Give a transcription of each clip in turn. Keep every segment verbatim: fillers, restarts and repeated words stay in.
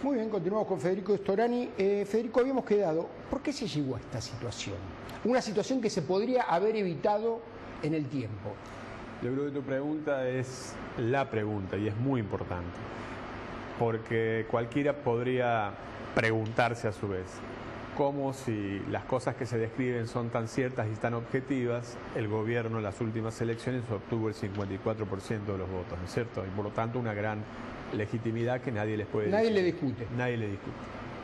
Muy bien, continuamos con Federico Storani. Eh, Federico, habíamos quedado, ¿por qué se llegó a esta situación? Una situación que se podría haber evitado en el tiempo. Yo creo que tu pregunta es la pregunta y es muy importante, porque cualquiera podría preguntarse a su vez, cómo si las cosas que se describen son tan ciertas y tan objetivas, el gobierno en las últimas elecciones obtuvo el cincuenta y cuatro por ciento de los votos, ¿no es cierto? Y por lo tanto una gran legitimidad que nadie les puede Nadie discutir. le discute. Nadie le discute.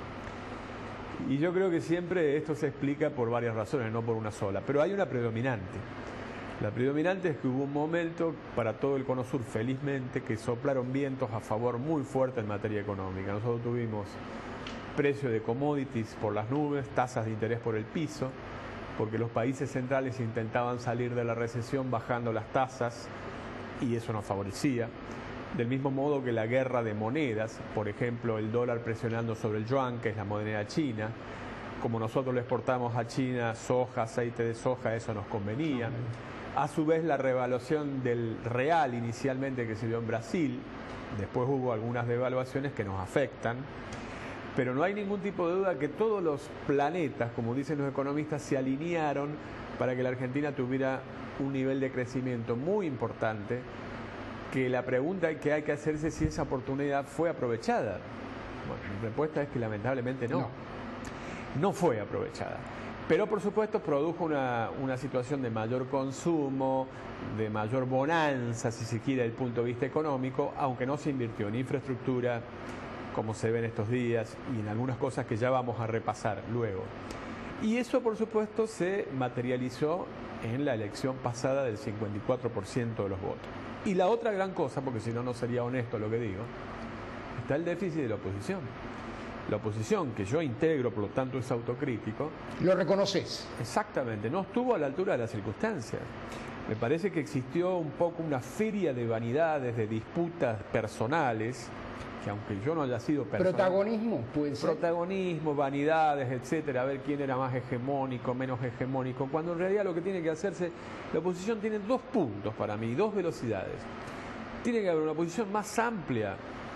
Y yo creo que siempre esto se explica por varias razones, no por una sola, pero hay una predominante. La predominante es que hubo un momento para todo el Cono Sur, felizmente, que soplaron vientos a favor muy fuerte en materia económica. Nosotros tuvimos precio de commodities por las nubes, tasas de interés por el piso, porque los países centrales intentaban salir de la recesión bajando las tasas y eso nos favorecía. Del mismo modo que la guerra de monedas, por ejemplo, el dólar presionando sobre el yuan, que es la moneda china. Como nosotros le exportamos a China soja, aceite de soja, eso nos convenía. A su vez, la revaluación del real inicialmente que se dio en Brasil, después hubo algunas devaluaciones que nos afectan, pero no hay ningún tipo de duda que todos los planetas, como dicen los economistas, se alinearon para que la Argentina tuviera un nivel de crecimiento muy importante, que la pregunta que hay que hacerse es si esa oportunidad fue aprovechada. Bueno, mi respuesta es que lamentablemente no. No, no fue aprovechada. Pero por supuesto produjo una, una situación de mayor consumo, de mayor bonanza, si se quiere, desde el punto de vista económico, aunque no se invirtió en infraestructura, como se ve en estos días, y en algunas cosas que ya vamos a repasar luego. Y eso, por supuesto, se materializó en la elección pasada del cincuenta y cuatro por ciento de los votos. Y la otra gran cosa, porque si no, no sería honesto lo que digo, está el déficit de la oposición. La oposición, que yo integro, por lo tanto es autocrítico. ¿Lo reconoces? Exactamente, no estuvo a la altura de las circunstancias. Me parece que existió un poco una feria de vanidades, de disputas personales, que aunque yo no haya sido personal, protagonismo, puede ser. Protagonismo, vanidades, etcétera, a ver quién era más hegemónico, menos hegemónico, cuando en realidad lo que tiene que hacerse, la oposición tiene dos puntos para mí, dos velocidades. Tiene que haber una oposición más amplia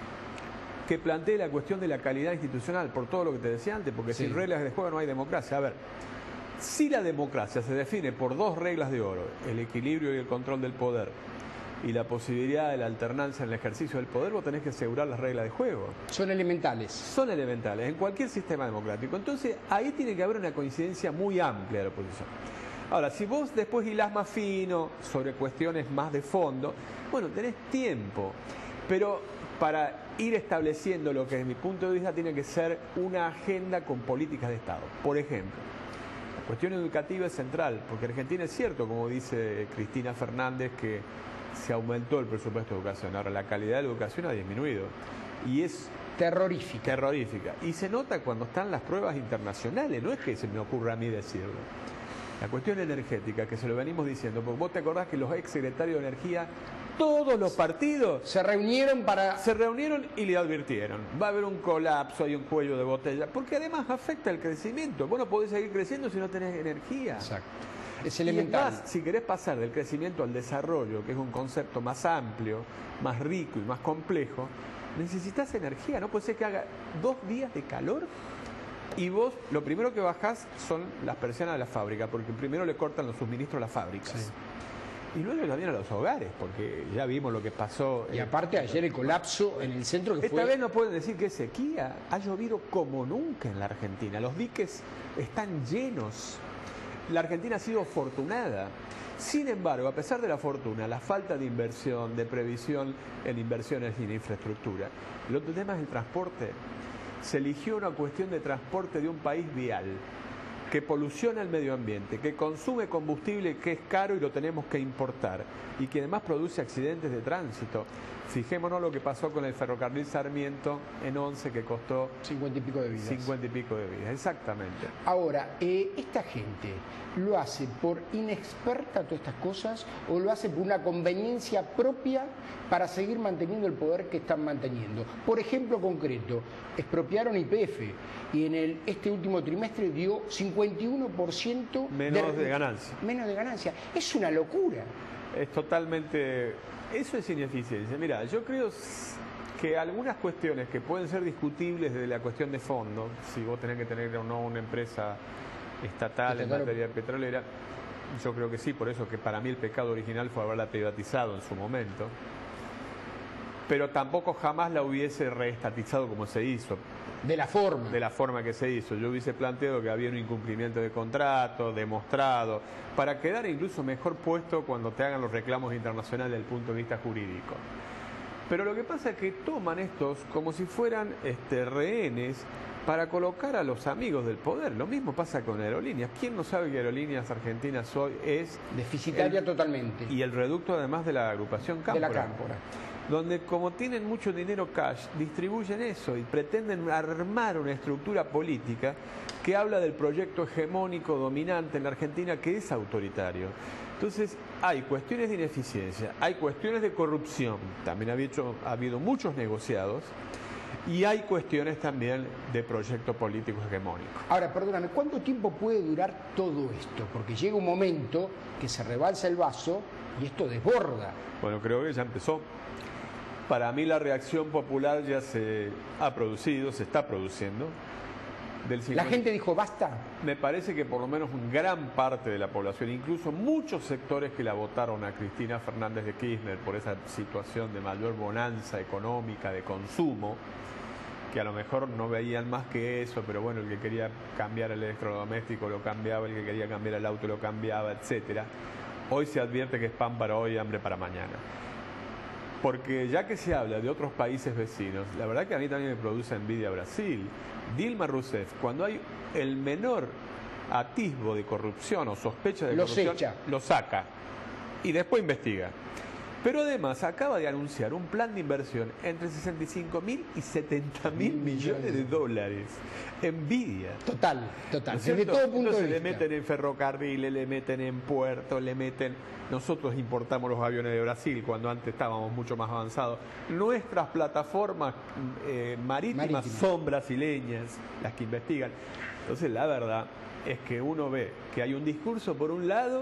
que plantee la cuestión de la calidad institucional, por todo lo que te decía antes, porque sí, sin reglas de juego no hay democracia. A ver, si la democracia se define por dos reglas de oro, el equilibrio y el control del poder, y la posibilidad de la alternancia en el ejercicio del poder, vos tenés que asegurar las reglas de juego. Son elementales. Son elementales en cualquier sistema democrático. Entonces, ahí tiene que haber una coincidencia muy amplia de la oposición. Ahora, si vos después hilás más fino sobre cuestiones más de fondo, bueno, tenés tiempo. Pero para ir estableciendo lo que desde mi punto de vista tiene que ser una agenda con políticas de Estado. Por ejemplo, la cuestión educativa es central, porque Argentina es cierto, como dice Cristina Fernández, que se aumentó el presupuesto de educación. Ahora la calidad de la educación ha disminuido y es terrorífica. terrorífica. Y se nota cuando están las pruebas internacionales, no es que se me ocurra a mí decirlo. La cuestión energética, que se lo venimos diciendo, porque vos te acordás que los ex secretarios de Energía, todos los partidos se reunieron para... Se reunieron y le advirtieron, va a haber un colapso, hay un cuello de botella, porque además afecta el crecimiento. Vos no podés seguir creciendo si no tenés energía. Exacto. Es elemental. Y más, si querés pasar del crecimiento al desarrollo, que es un concepto más amplio, más rico y más complejo, necesitas energía. No puede ser que haga dos días de calor y vos lo primero que bajás son las persianas de la fábrica, porque primero le cortan los suministros a las fábricas. Sí. Y luego también a los hogares, porque ya vimos lo que pasó. Y aparte ayer el colapso en el centro que Esta fue... vez no pueden decir que es sequía. Ha llovido como nunca en la Argentina. Los diques están llenos. La Argentina ha sido afortunada. Sin embargo, a pesar de la fortuna, la falta de inversión, de previsión en inversiones y en infraestructura, el otro tema es el transporte. Se eligió una cuestión de transporte de un país vial, que poluciona el medio ambiente, que consume combustible que es caro y lo tenemos que importar, y que además produce accidentes de tránsito. Fijémonos lo que pasó con el ferrocarril Sarmiento en once, que costó cincuenta y pico de vidas. cincuenta y pico de vidas, exactamente. Ahora, eh, esta gente lo hace por inexperta todas estas cosas o lo hace por una conveniencia propia para seguir manteniendo el poder que están manteniendo. Por ejemplo concreto, expropiaron Y P F y en el, este último trimestre dio cincuenta y uno por ciento menos de, de ganancia. Menos de ganancia. Es una locura. Es totalmente... Eso es ineficiencia. Mira, yo creo que algunas cuestiones que pueden ser discutibles desde la cuestión de fondo, si vos tenés que tener o no una empresa estatal en materia petrolera, yo creo que sí, por eso que para mí el pecado original fue haberla privatizado en su momento, pero tampoco jamás la hubiese reestatizado como se hizo. De la forma. De la forma que se hizo. Yo hubiese planteado que había un incumplimiento de contrato, demostrado, para quedar incluso mejor puesto cuando te hagan los reclamos internacionales desde el punto de vista jurídico. Pero lo que pasa es que toman estos como si fueran este, rehenes para colocar a los amigos del poder. Lo mismo pasa con Aerolíneas. ¿Quién no sabe que Aerolíneas Argentinas hoy es... deficitaria el, totalmente. Y el reducto además de la agrupación Cámpora. De la Cámpora. Donde como tienen mucho dinero cash, distribuyen eso y pretenden armar una estructura política que habla del proyecto hegemónico dominante en la Argentina, que es autoritario. Entonces hay cuestiones de ineficiencia, hay cuestiones de corrupción, también ha habido, ha habido muchos negociados, y hay cuestiones también de proyecto político hegemónico. Ahora, perdóname, ¿cuánto tiempo puede durar todo esto? Porque llega un momento que se rebalsa el vaso y esto desborda. Bueno, creo que ya empezó. Para mí la reacción popular ya se ha producido, se está produciendo. Del cincuenta... La gente dijo, basta. Me parece que por lo menos gran parte de la población, incluso muchos sectores que la votaron a Cristina Fernández de Kirchner por esa situación de mayor bonanza económica, de consumo, que a lo mejor no veían más que eso, pero bueno, el que quería cambiar el electrodoméstico lo cambiaba, el que quería cambiar el auto lo cambiaba, etcétera. Hoy se advierte que es pan para hoy, hambre para mañana. Porque ya que se habla de otros países vecinos, la verdad que a mí también me produce envidia Brasil. Dilma Rousseff, cuando hay el menor atisbo de corrupción o sospecha de Los corrupción, echa. lo saca y después investiga. Pero además acaba de anunciar un plan de inversión entre sesenta y cinco mil y setenta mil millones de dólares. Envidia. Total, total. ¿No es cierto? Desde todo punto Entonces de le vista. meten en ferrocarriles, le meten en puertos, le meten... Nosotros importamos los aviones de Brasil cuando antes estábamos mucho más avanzados. Nuestras plataformas eh, marítimas Marítima. son brasileñas, las que investigan. Entonces la verdad es que uno ve que hay un discurso por un lado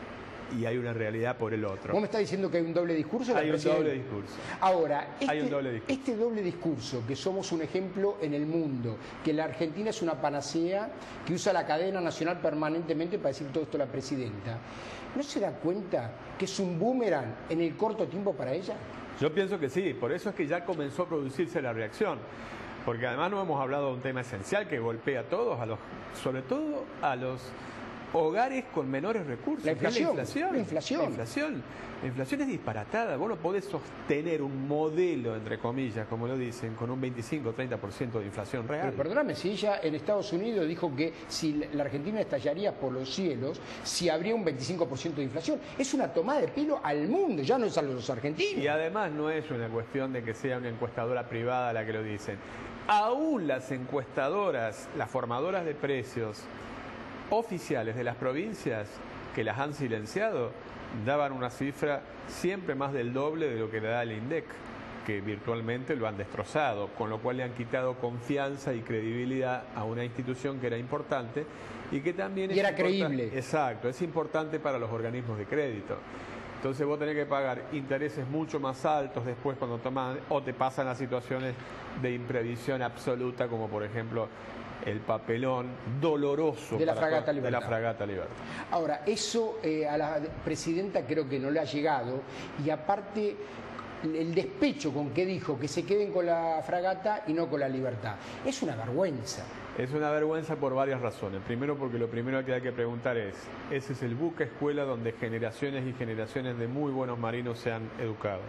y hay una realidad por el otro. ¿Vos me estás diciendo que hay un doble discurso? Hay un presidenta? doble discurso. Ahora, este, Hay un doble discurso. este doble discurso, que somos un ejemplo en el mundo, que la Argentina es una panacea, que usa la cadena nacional permanentemente para decir todo esto a la presidenta, ¿no se da cuenta que es un boomerang en el corto tiempo para ella? Yo pienso que sí, por eso es que ya comenzó a producirse la reacción. Porque además no hemos hablado de un tema esencial que golpea a todos, a los, sobre todo a los hogares con menores recursos. La inflación, La inflación. la inflación. La inflación. La inflación es disparatada. Vos no podés sostener un modelo, entre comillas, como lo dicen, con un veinticinco o treinta por ciento de inflación real. Pero perdóname, si ella en Estados Unidos dijo que si la Argentina estallaría por los cielos, si habría un veinticinco por ciento de inflación. Es una tomada de pelo al mundo, ya no es a los argentinos. Y además no es una cuestión de que sea una encuestadora privada la que lo dicen. Aún las encuestadoras, las formadoras de precios oficiales de las provincias que las han silenciado, daban una cifra siempre más del doble de lo que le da el INDEC, que virtualmente lo han destrozado, con lo cual le han quitado confianza y credibilidad a una institución que era importante y que también y es era importan- creíble. Exacto, es importante para los organismos de crédito. Entonces vos tenés que pagar intereses mucho más altos después cuando toman, o te pasan a situaciones de imprevisión absoluta, como por ejemplo el papelón doloroso De la para Fragata to- de la Libertad. Fragata Libertad. Ahora, eso eh, a la presidenta creo que no le ha llegado y aparte el despecho con que dijo que se queden con la fragata y no con la Libertad. Es una vergüenza. Es una vergüenza por varias razones. Primero porque lo primero que hay que preguntar es, ese es el buque escuela donde generaciones y generaciones de muy buenos marinos se han educado.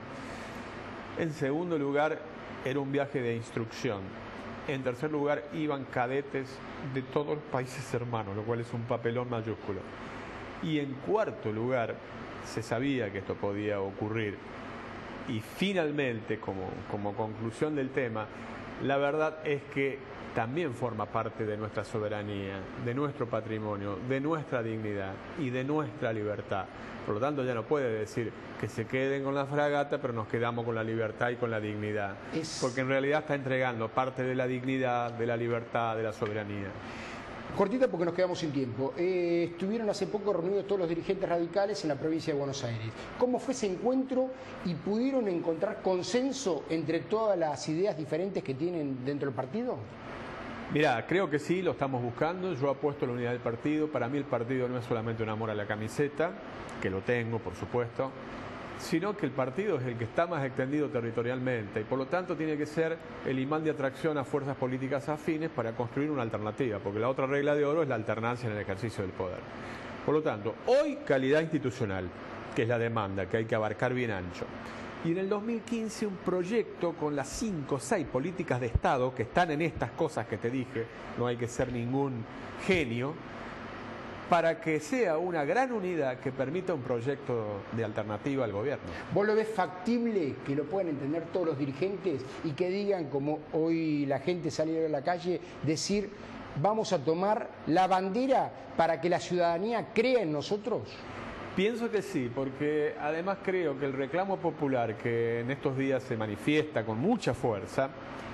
En segundo lugar, era un viaje de instrucción. En tercer lugar, iban cadetes de todos los países hermanos, lo cual es un papelón mayúsculo. Y en cuarto lugar, se sabía que esto podía ocurrir. Y finalmente, como, como conclusión del tema, la verdad es que también forma parte de nuestra soberanía, de nuestro patrimonio, de nuestra dignidad y de nuestra libertad. Por lo tanto, ya no puede decir que se queden con la fragata, pero nos quedamos con la libertad y con la dignidad. Es- Porque en realidad está entregando parte de la dignidad, de la libertad, de la soberanía. Cortita porque nos quedamos sin tiempo. Eh, estuvieron hace poco reunidos todos los dirigentes radicales en la provincia de Buenos Aires. ¿Cómo fue ese encuentro y pudieron encontrar consenso entre todas las ideas diferentes que tienen dentro del partido? Mirá, creo que sí, lo estamos buscando. Yo apuesto a la unidad del partido. Para mí el partido no es solamente un amor a la camiseta, que lo tengo, por supuesto, sino que el partido es el que está más extendido territorialmente y por lo tanto tiene que ser el imán de atracción a fuerzas políticas afines para construir una alternativa, porque la otra regla de oro es la alternancia en el ejercicio del poder. Por lo tanto, hoy calidad institucional, que es la demanda, que hay que abarcar bien ancho. Y en el dos mil quince un proyecto con las cinco o seis políticas de Estado que están en estas cosas que te dije, no hay que ser ningún genio, para que sea una gran unidad que permita un proyecto de alternativa al gobierno. ¿Vos lo ves factible que lo puedan entender todos los dirigentes y que digan, como hoy la gente salió a la calle, decir, vamos a tomar la bandera para que la ciudadanía crea en nosotros? Pienso que sí, porque además creo que el reclamo popular que en estos días se manifiesta con mucha fuerza,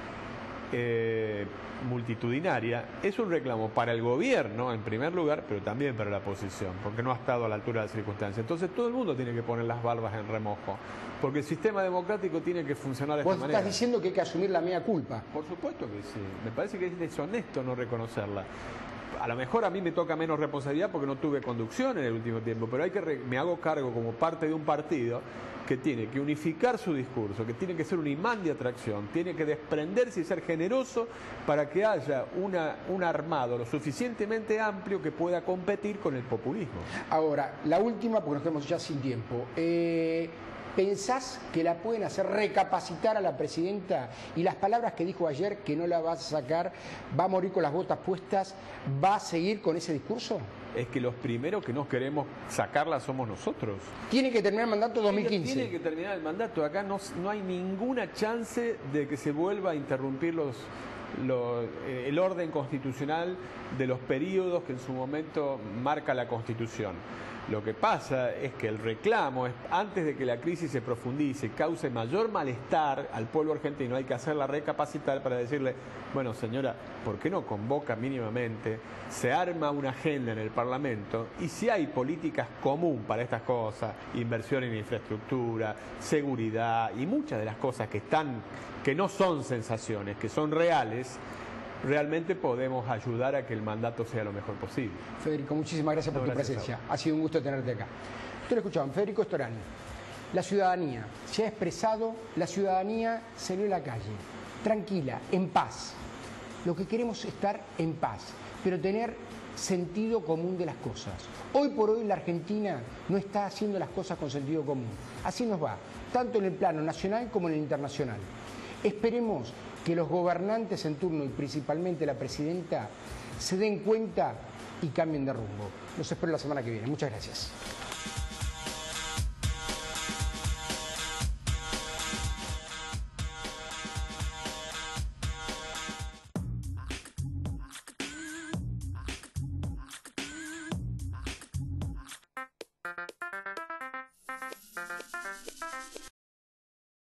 eh, multitudinaria, es un reclamo para el gobierno en primer lugar, pero también para la oposición, porque no ha estado a la altura de las circunstancias. Entonces todo el mundo tiene que poner las barbas en remojo, porque el sistema democrático tiene que funcionar de esta manera. Vos estás diciendo que hay que asumir la mea culpa. Por supuesto que sí, me parece que es deshonesto no reconocerla. A lo mejor a mí me toca menos responsabilidad porque no tuve conducción en el último tiempo, pero hay que re me hago cargo como parte de un partido que tiene que unificar su discurso, que tiene que ser un imán de atracción, tiene que desprenderse y ser generoso para que haya una, un armado lo suficientemente amplio que pueda competir con el populismo. Ahora, la última, porque nos quedamos ya sin tiempo. Eh... ¿Pensás que la pueden hacer recapacitar a la presidenta y las palabras que dijo ayer, que no la vas a sacar, va a morir con las botas puestas, va a seguir con ese discurso? Es que los primeros que no queremos sacarla somos nosotros. Tiene que terminar el mandato dos mil quince. Tiene que terminar el mandato. Acá no, no hay ninguna chance de que se vuelva a interrumpir los, los, eh, el orden constitucional de los periodos que en su momento marca la Constitución. Lo que pasa es que el reclamo es, antes de que la crisis se profundice, cause mayor malestar al pueblo argentino, hay que hacerla recapacitar para decirle, bueno señora, ¿por qué no convoca mínimamente? Se arma una agenda en el Parlamento y si hay políticas común para estas cosas, inversión en infraestructura, seguridad y muchas de las cosas que están, que no son sensaciones, que son reales, realmente podemos ayudar a que el mandato sea lo mejor posible. Federico, muchísimas gracias por no, tu gracias presencia. Ha sido un gusto tenerte acá. Ustedes lo escuchaban, Federico Storani. La ciudadanía se ha expresado, la ciudadanía salió a la calle, tranquila, en paz. Lo que queremos es estar en paz, pero tener sentido común de las cosas. Hoy por hoy la Argentina no está haciendo las cosas con sentido común. Así nos va, tanto en el plano nacional como en el internacional. Esperemos que los gobernantes en turno y principalmente la presidenta se den cuenta y cambien de rumbo. Los espero la semana que viene. Muchas gracias. Thank you.